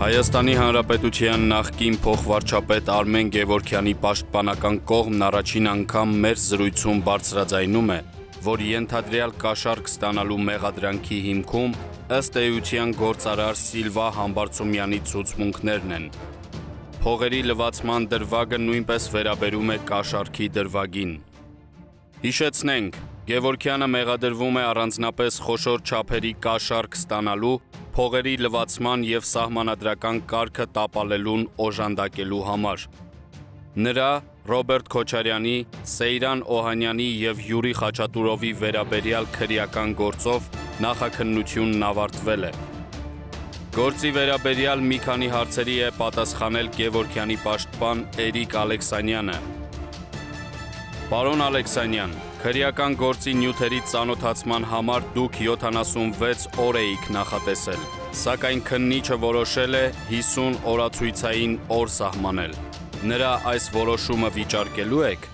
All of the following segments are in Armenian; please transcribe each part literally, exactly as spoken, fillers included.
Հայաստանի Հանրապետության նախկին փոխվարչապետ Արմեն Գևորգյանի պաշտպանական կողմն առաջին անգամ մեր զրույցում բարձրաձայնում է, որ ենթադրյալ կաշառք ստանալու մեղադրանքի հիմքում ըստ էության գործարար Սիլվա Համբարձումյանի ցուցմունքներն են։ Փողերի լվացման դրվագը նույնպես վերաբերում է կաշառքի դրվագին։ Հիշեցնենք, Գևորգյանը մեղադրվում է առանձնապես խոշոր չափերի կաշառք ստանալու, փողերի լվացման և սահմանադրական կարգը տապալելուն օժանդակելու համար։ Նրա, Ռոբերտ Քոչարյանի, Սեյրան Օհանյանի և Յուրի Խաչատուրովի վերաբերյալ քրեական գործով նախաքննությունն ավարտվել է։ Գործի վերաբերյալ մի քանի հարցերի է պատասխանել Գևորգյանի պաշտպան Էրիկ Ալեքսանյանը։ Պարոն Ալեքսանյան, քրեական գործի նյութերի ծանոթացման համար դուք յոթանասունվեց օր էիք նախատեսել, սակայն քննիչը որոշել է հիսուն օրացույցային օր սահմանել։ Նրա այս որոշումը վիճարկելու եք։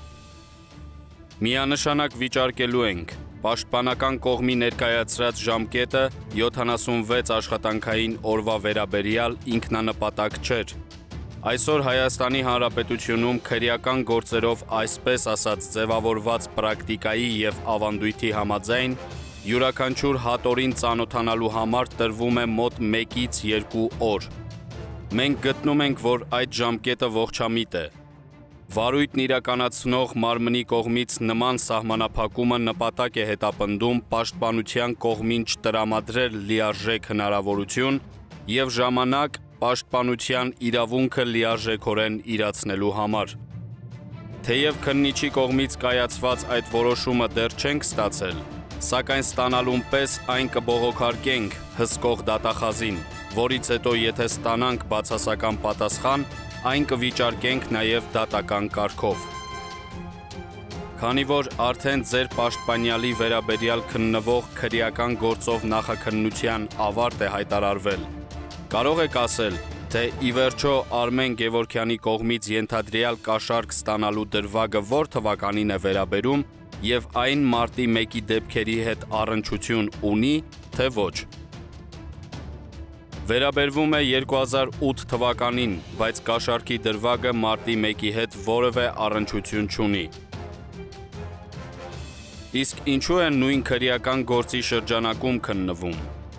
Միանշանակ վիճարկելու ենք։ Պաշտպանական կողմի ներկայացրած ժամկետը յոթանասունվեց աշխատանքային օրվա վերաբերյալ ինքնանպատակ չէր։ Այսօր Հայաստանի Հանրապետությունում քրեական գործերով այսպես ասած ձևավորված պրակտիկայի և ավանդույթի համաձայն յուրաքանչյուր հատորին ծանոթանալու համար տրվում է մոտ մեկից երկու օր։ Մենք գտնում ենք, որ այդ ժամկետը ողջամիտ է։ Վարույթն իրականացնող մարմնի կողմից նման սահմանափակումը նպատակ է հետապնդում պաշտպանության կողմին չտրամադրել լիարժեք հնարավորություն և ժամանակ պաշտպանության իրավունքը լիարժեքորեն իրացնելու համար։ Թեև քննիչի կողմից կայացված այդ որոշումը դեռ չենք ստացել, սակայն ստանալուն պես այն կբողոքարկենք հսկող դատախազին, որից հետո եթե ստանանք բացասական պատասխան, այն կվիճարկենք նաև դատական կարգով։ Քանի որ արդեն ձեր պաշտպանյալի վերաբերյալ քննվող քրեական գործով նախաքննության ավարտ է հայտարարվել, կարող եք ասել, թե ի վերջո Արմեն Գևորգյանի կողմից ենթադրյալ կաշառք ստանալու դրվագը որ թվականին է վերաբերում և այն մարտի մեկի դեպքերի հետ առնչություն ունի, թե ոչ։ Վերաբերվում է երկու հազար ութ թվականին, բայց կաշառքի դրվագը մարտի մեկի հետ որևէ առնչություն չունի։ Իսկ ինչու է նույն քրեական գործի շրջանակում քննվում։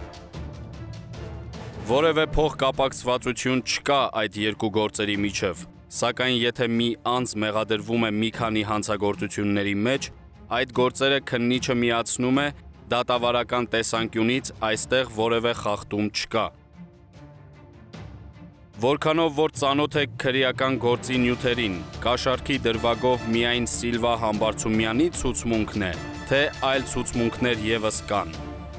Որևէ փոխկապակցվածություն չկա այդ երկու գործերի միջև, սակայն եթե մի անձ մեղադրվում է մի քանի հանցագործությունների մեջ, այդ գործերը քննիչը միացնում է, դատավարական տեսանկյունից այստեղ որևէ խախտում չկա։ Որքանով որ ծանոթ եք քրեական գործի նյութերին, կաշառքի դրվագով միայն Սիլվա Համբարձումյանի ցուցմունքն է, թե այլ ցուցմունքներ ևս կան։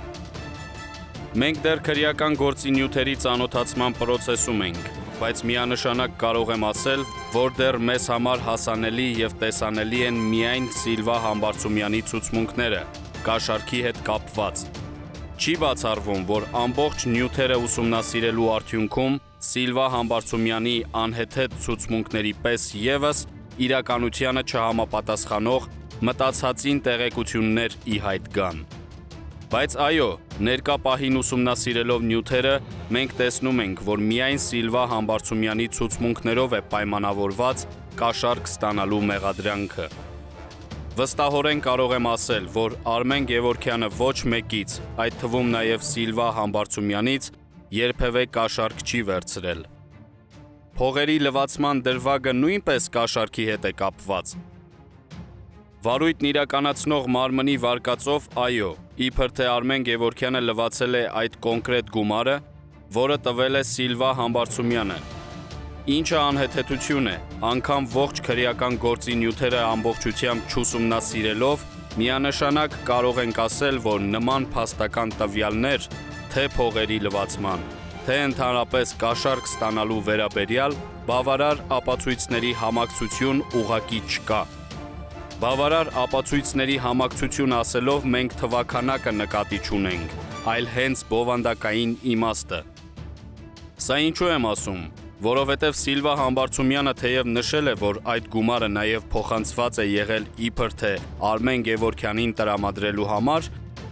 Մենք դեռ քրեական գործի նյութերի ծանոթացման պրոցեսում ենք, բայց միանշանակ կարող եմ ասել, որ դեռ մեզ համար հասանելի և տեսանելի են միայն Սիլվա Համբարձումյանի ցուցմունքները, կաշառքի հետ կապված։ Չի բացառվում, որ ամբողջ նյութերը ուսումնասիրելու արդյունքում Սիլվա Համբարձումյանի անհեթեթ ցուցմունքների պես ևս իրականությանը չհամապատասխանող մտածածին տեղեկություններ ի հայտ գան։ Բայց այո, ներկա պահին ուսումնասիրելով նյութերը, մենք տեսնում ենք, որ միայն Սիլվա Համբարձումյանի ցուցմունքներով է պայմանավորված կաշառք ստանալու մեղադրանքը։ Վստահորեն կարող եմ ասել, որ Արմեն Գևորգյանը ոչ մեկից, այդ թվում նաև Սիլվա Համբարձումյանից, երբևէ կաշառք չի վերցրել։ Փողերի լվացման դրվագը նույնպես կաշառքի հետ է կապված։ Վարույթն իրականացնող մարմնի վարկածով, այո, իբր թե Արմեն Գևորգյանը լվացել է այդ կոնկրետ գումարը, որը տվել է Սիլվա Համբարձումյանը։ Ինչը անհեթեթություն է, անգամ ողջ քրեական գործի նյութերը ամբողջությամբ չուսումնասիրելով, միանշանակ կարող ենք ասել, որ նման փաստական տվյալներ, թե փողերի լվացման, թե ընդհանրապես կաշառք ստանալու վերաբերյալ, բավարար ապացույցների համակցություն ուղղակի չկա։ Բավարար ապացույցների համակցություն ասելով մենք թվաքանակը նկատի չունենք, այլ հենց բովանդակային իմաստը։ Սա ինչու եմ ասում, որովհետև Սիլվա Համբարձումյանը թեև նշել է, որ այդ գումարը նաև փոխանցված է եղել իբր թե Արմեն Գևորգյանին տրամադրելու համար,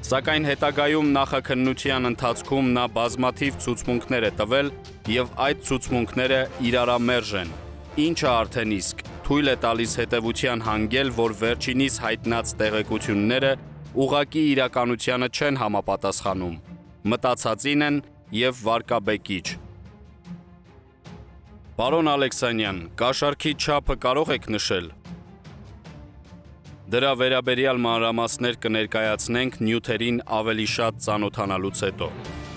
Սակայն հետագայում նախաքննության ընթացքում նա բազմաթիվ ցուցմունքներ է տվել եւ այդ ցուցմունքները իրարամերժ են, ինչը արդեն իսկ թույլ է տալիս հետևության հանգել, որ վերջինիս հայտնած տեղեկությունները ուղղակի իրականությանը չեն համապատասխանում, մտածածին են եւ վարկաբեկիչ։ Պարոն Ալեքսանյան, կաշառքի չափը կարող եք նշել։ Դրա վերաբերյալ մանրամասներ կներկայացնենք նյութերին ավելի շատ ծանոթանալուց հետո։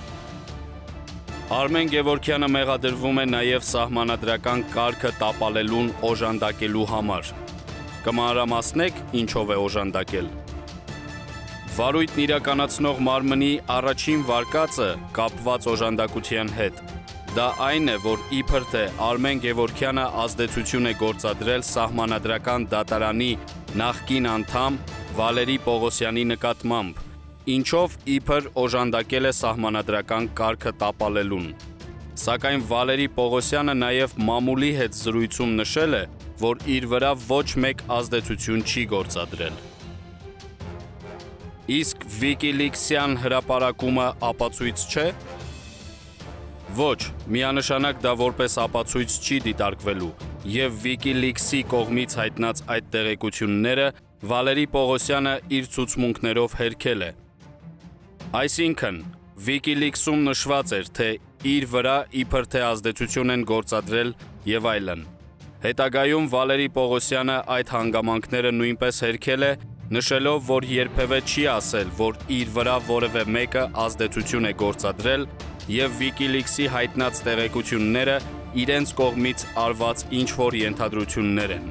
Արմեն Գևորգյանը մեղադրվում է նաև սահմանադրական կարգը տապալելուն օժանդակելու համար։ Կմանրամասնեք ինչով է օժանդակել։ Վարույթն իրականացնող մարմնի առաջին վարկածը կապված օժանդակության հետ։ Դա այն է, որ իբր թե Արմեն Գևորգյանը ազդեցություն է գործադրել սահմանադրական դատարանի նախկին անդամ Վալերի Պողոսյանի նկատմամբ, ինչով իբր օժանդակել է սահմանադրական կարգը տապալելուն։ Սակայն Վալերի Պողոսյանը նաև մամուլի հետ զրույցում նշել է, որ իր վրա ոչ մեկ ազդեցություն չի գործադրել։ Իսկ Վիկիլիքսյան հրապարակումը ապացույց չէ։ Ոչ, միանշանակ դա որպես ապացույց չի դիտարկվելու, եւ Վիկիլիքսի կողմից հայտնած այդ տեղեկությունները Վալերի Պողոսյանը իր ցուցմունքներով հերքել է։ Այսինքն, Վիկիլիքսում նշված էր, թե իր վրա իբր թե ազդեցություն են գործադրել եւ այլն։ Հետագայում Վալերի Պողոսյանը այդ հանգամանքները նույնպես հերքել է, նշելով, որ երբևէ չի ասել, որ իր վրա որևէ մեկը ազդեցություն է գործադրել եւ Վիկիլիքսի հայտնած տեղեկությունները իրենց կողմից արված ինչ-որ ենթադրություններ են։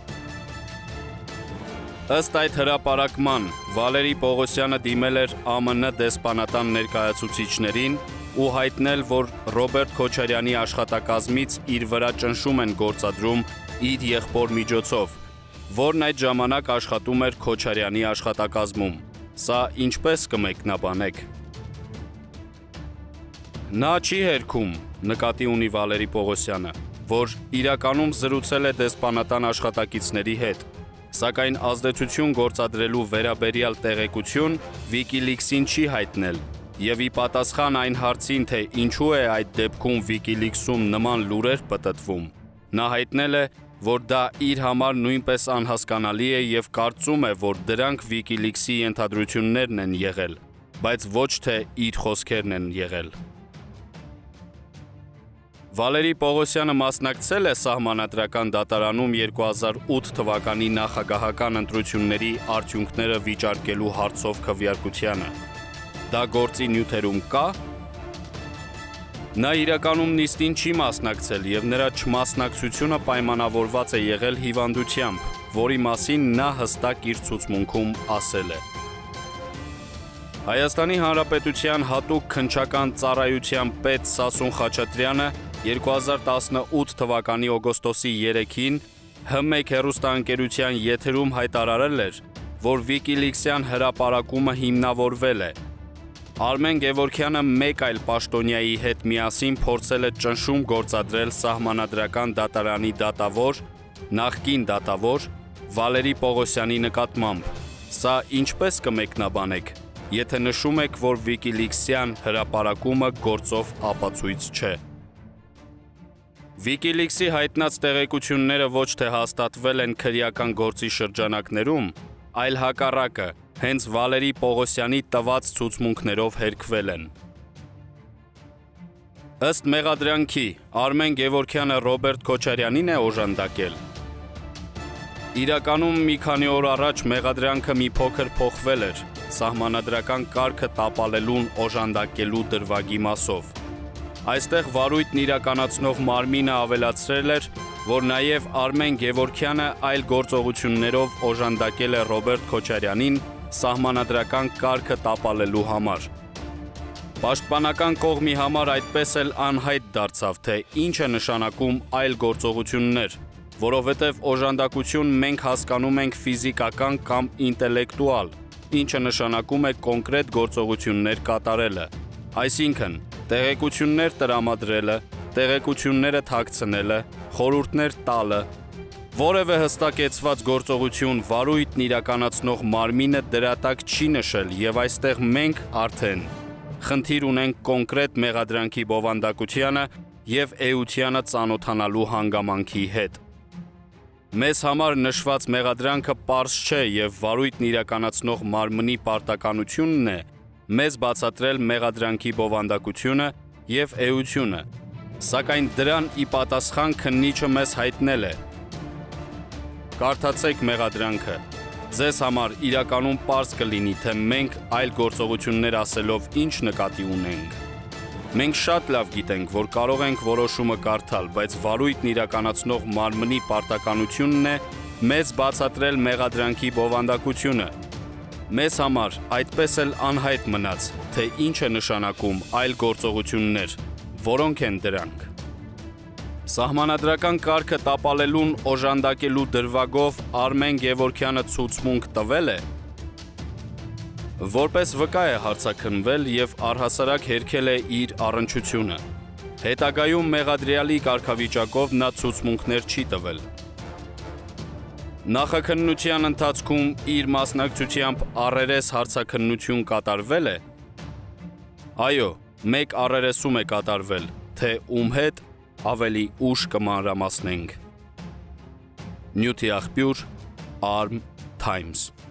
Ըստ այդ հրապարակման, Վալերի Պողոսյանը դիմել էր Α M N դեսպանատան ներկայացուցիչներին ու հայտնել, որ Ռոբերտ Քոչարյանի աշխատակազմից իր վրա ճնշում են գործադրում իր եղբոր միջոցով, որն այդ ժամանակ աշխատում էր Քոչարյանի աշխատակազմում։ Սա ինչպես կմեկնաբանեք։ Նա չի հերքում, նկատի ունի Վալերի Պողոսյանը, որ իրականում զրուցել է դեսպանատան աշխատակիցների հետ, սակայն ազդեցություն գործադրելու վերաբերյալ տեղեկություն Վիկիլիքսին չի հայտնել, եւ ի պատասխան այն հարցին, թե ինչու է այդ դեպքում Վիկիլիքսում նման լուրեր պտտվում, նա հայտնել է, որ դա իր համար նույնպես անհասկանալի է եւ կարծում է, որ դրանք Վիկիլիքսի ենթադրություններն են եղել, բայց ոչ թե իր խոսքերն են եղել։ Վալերի Պողոսյանը մասնակցել է սահմանադրական դատարանում երկու հազար ութ թվականի նախագահական ընտրությունների արդյունքները վիճարկելու հարցով քվեարկությանը։ Դա գործի նյութերում կա։ Նա իրականում նիստին չի մասնակցել եւ նրա չմասնակցությունը պայմանավորված է եղել հիվանդությամբ, որի մասին նա հստակ իր ցուցմունքում ասել է։ Հայաստանի Հանրապետության հատուկ քննչական ծառայության պետ Սասուն Խաչատրյանը երկու հազար տասնութ թվականի օգոստոսի երեքին H մեկ հեռուստաընկերության եթերում հայտարարել էր, որ Վիկիլիքսյան հրապարակումը հիմնավորվել է։ Արմեն Գևորգյանը մեկ այլ պաշտոնյայի հետ միասին փորձել է ճնշում գործադրել սահմանադրական դատարանի դատավոր, նախկին դատավոր Վալերի Պողոսյանի նկատմամբ։ Սա ինչպես կմեկնաբանեք, եթե նշում եք, որ Վիկիլիքսյան հրապարակումը գործով ապացույց չէ։ Վիկիլիքսի հայտնած տեղեկությունները ոչ թե հաստատվել են քրեական գործի շրջանակներում, այլ հակառակը, հենց Վալերի Պողոսյանի տված ցուցմունքներով հերքվել են։ Ըստ մեղադրանքի, Արմեն Գևորգյանը Ռոբերտ Քոչարյանին է օժանդակել։ Իրականում մի քանի օր առաջ մեղադրանքը մի փոքր փոխվել էր սահմանադրական կարգը տապալելուն օժանդակելու դրվագի մասով։ Այստեղ վարույթն իրականացնող մարմինը ավելացրել էր, որ նաև Արմեն Գևորգյանը այլ գործողություններով օժանդակել է Ռոբերտ Քոչարյանին սահմանադրական կարգը տապալելու համար։ Պաշտպանական կողմի համար այդպես էլ անհայտ դարձավ, թե ինչ է նշանակում այլ գործողություններ, որովհետև օժանդակություն մենք հասկանում ենք ֆիզիկական կամ ինտելեկտուալ, ինչը նշանակում է կոնկրետ գործողություններ կատարելը, այսինքն տեղեկություններ տրամադրելը, տեղեկությունները թաքցնելը, խորհուրդներ տալը, Որևէ հստակեցված գործողություն վարույթն իրականացնող մարմինը դրա տակ չի նշել եւ այստեղ մենք արդեն խնդիր ունենք կոնկրետ մեղադրանքի բովանդակությանը եւ էությանը ծանոթանալու հանգամանքի հետ։ Մեզ համար նշված մեղադրանքը պարզ չէ եւ վարույթն իրականացնող մարմնի պարտականությունն է մեզ բացատրել մեղադրանքի բովանդակությունը եւ էությունը, սակայն դրան ի պատասխան քննիչը մեզ հայտնել է. Կարդացեք մեղադրանքը, ձեզ համար իրականում պարզ կլինի, թե մենք այլ գործողություններ ասելով ինչ նկատի ունենք։ Մենք շատ լավ գիտենք, որ կարող ենք որոշումը կարդալ, բայց վարույթն իրականացնող մարմնի պարտականությունն է մեզ բացատրել մեղադրանքի բովանդակությունը։ Մեզ համար այդպես էլ անհայտ մնաց, թե ինչ է նշանակում այլ գործողություններ, որոնք են դրանք։ Սահմանադրական կարգը տապալելուն օժանդակելու դրվագով Արմեն Գևորգյանը ցուցմունք տվել է, որպես վկա է հարցաքննվել եւ առհասարակ հերքել է իր առնչությունը։ Հետագայում մեղադրյալի կարգավիճակով նա ցուցմունքներ չի տվել։ Նախաքննության ընթացքում իր մասնակցությամբ առերես հարցաքննություն կատարվել է։ Այո, մեկ առերեսում է կատարվել, թե ում հետ ավելի ուշ կմանրամասնենք։ Նյութի աղբյուր Arm Times